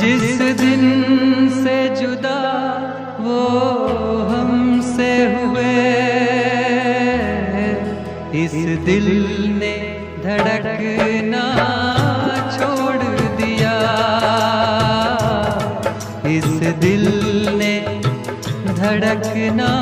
जिस दिन से जुदा वो हमसे हुए, इस दिल ने धड़कना छोड़ दिया, इस दिल ने धड़कना